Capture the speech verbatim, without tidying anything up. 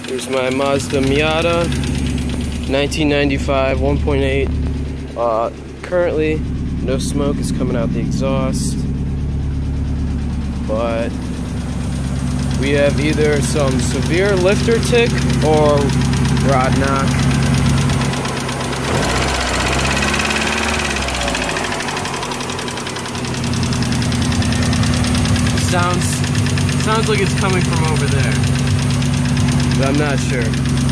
Here's my Mazda Miata, nineteen ninety-five, one point eight. Uh, currently, no smoke is coming out the exhaust, but we have either some severe lifter tick or rod knock. Sounds sounds like it's coming from over there, but I'm not sure.